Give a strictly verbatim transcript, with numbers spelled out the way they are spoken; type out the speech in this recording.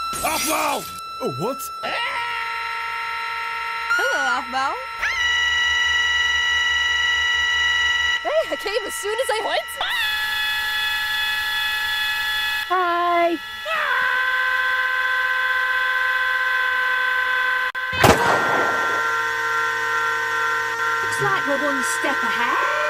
Aphmau! Oh, what? Hello, Aphmau. Hey, I came as soon as I... What? Hi. Looks like we're one step ahead.